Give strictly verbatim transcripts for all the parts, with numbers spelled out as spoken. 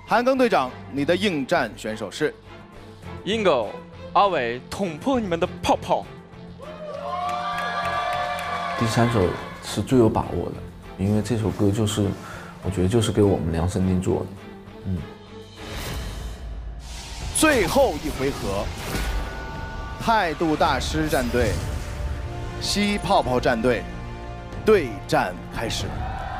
韩庚队长，你的应战选手是 Ingo 阿伟，捅破你们的泡泡。 第三首是最有把握的，因为这首歌就是，我觉得就是给我们量身定做的。嗯。 最后一回合，态度大师战队、吸泡泡战队对战开始。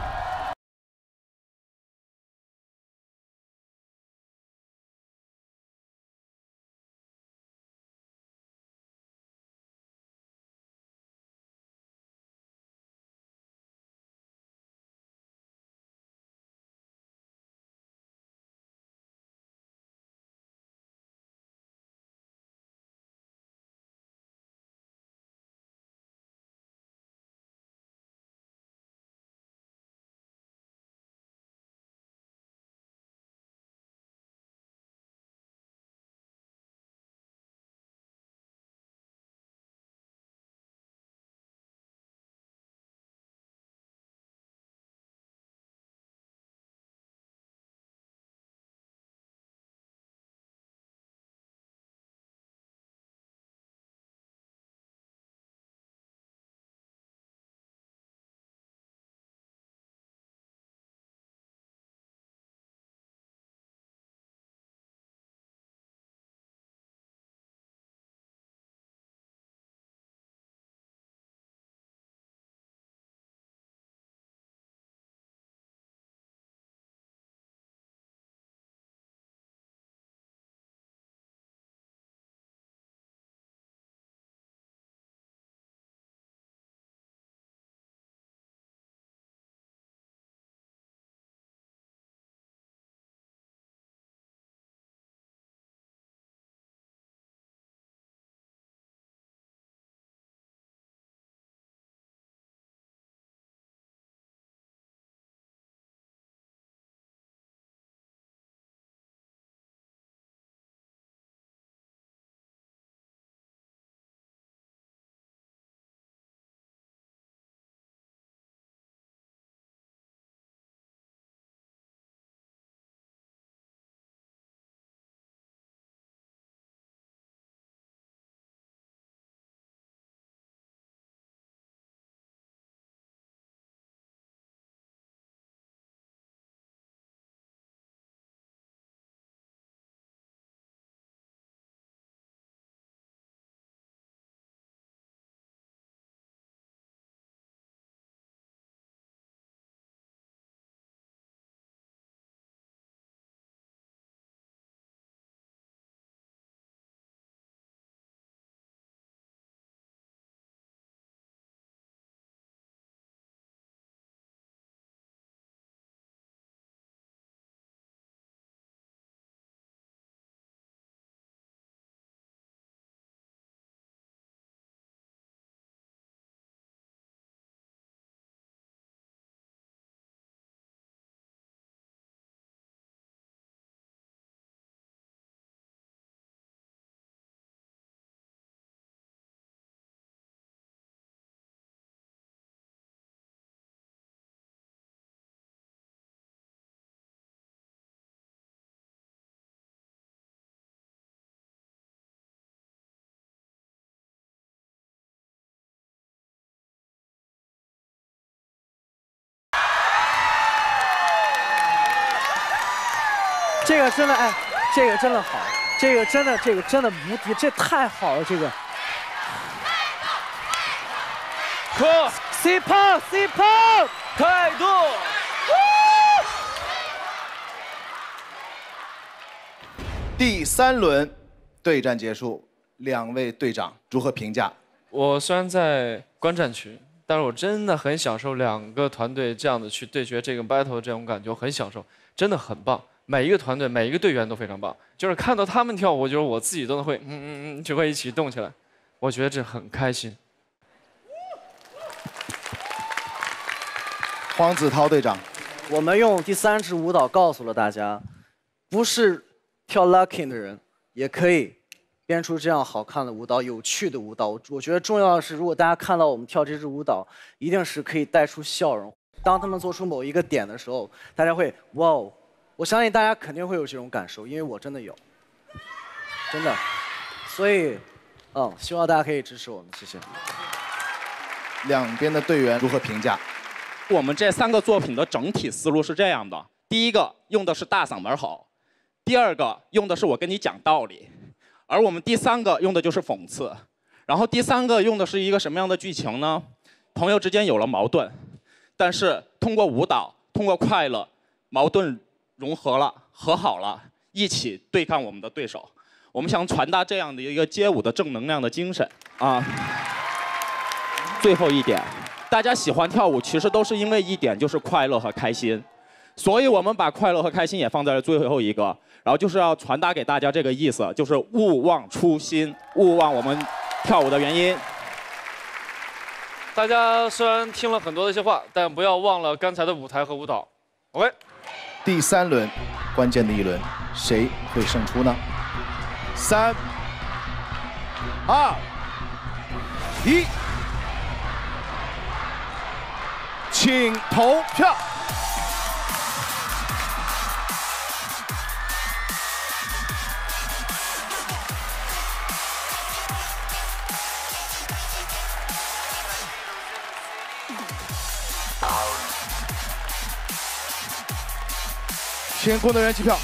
这个真的哎，这个真的好，这个真的这个真的无敌，这太好了，这个。 可 C 胖 C 胖态度。 第三轮对战结束，两位队长如何评价？ 我虽然在观战区，但是我真的很享受两个团队这样的去对决这个 battle 这种感觉，我很享受，真的很棒。 每一个团队，每一个队员都非常棒，就是看到他们跳舞，我觉得我自己都会，嗯嗯嗯，就会一起动起来，我觉得这很开心。 黄子韬队长， 我们用第三支舞蹈告诉了大家，不是跳 locking 的人也可以编出这样好看的舞蹈、有趣的舞蹈。我觉得重要的是，如果大家看到我们跳这支舞蹈，一定是可以带出笑容。当他们做出某一个点的时候，大家会哇哦。 我相信大家肯定会有这种感受，因为我真的有，真的。所以，嗯，希望大家可以支持我们，谢谢。 两边的队员如何评价？ 我们这三个作品的整体思路是这样的：第一个用的是大嗓门吼，第二个用的是我跟你讲道理，而我们第三个用的就是讽刺。然后第三个用的是一个什么样的剧情呢？朋友之间有了矛盾，但是通过舞蹈，通过快乐，矛盾融合了，和好了，一起对抗我们的对手。我们想传达这样的一个街舞的正能量的精神啊。最后一点。大家喜欢跳舞，其实都是因为一点，就是快乐和开心，所以我们把快乐和开心也放在了最后一个，然后就是要传达给大家这个意思，就是勿忘初心，勿忘我们跳舞的原因。 大家虽然听了很多的一些话，但不要忘了刚才的舞台和舞蹈。OK， 第三轮，关键的一轮，谁会胜出呢？三、二、一。请投票。请工作人员计票。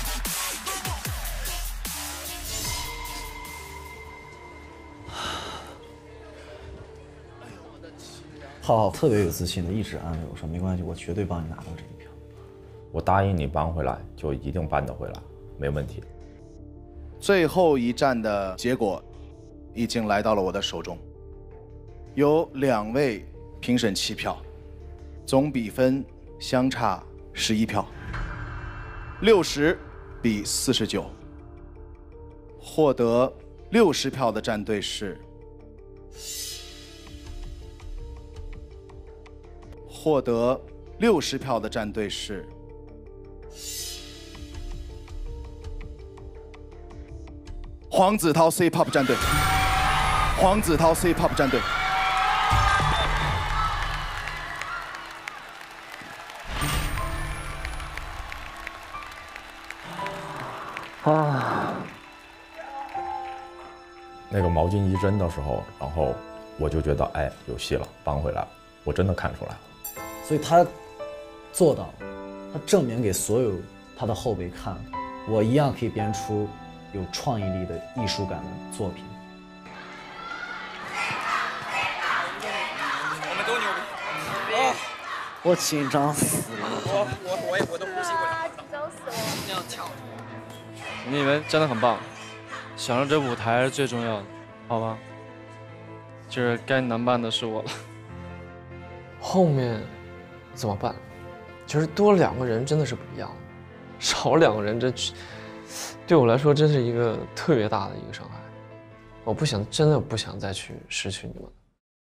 浩浩特别有自信的一直安慰我说：“没关系，我绝对帮你拿到这一票。” 我答应你搬回来，就一定搬得回来，没问题。 最后一站的结果已经来到了我的手中，有两位评审弃票，总比分相差十一票，六十比四十九，获得六十票的战队是。获得六十票的战队是黄子韬 C-pop 战队。黄子韬 C-pop 战队。 啊！ 那个毛巾一扔的时候，然后我就觉得，哎，有戏了，搬回来了，我真的看出来了。 所以他做到了，他证明给所有他的后辈看，我一样可以编出有创意力的艺术感的作品。 我们都牛逼！ 啊！我紧张死了！ 我我我也我都呼吸不了，紧张死了！这样跳。 你们真的很棒，想着这舞台是最重要的，好吧？就是该难办的是我了。 后面。怎么办？其实多两个人真的是不一样，少两个人这对我来说真是一个特别大的一个伤害。我不想，真的不想再去失去你们。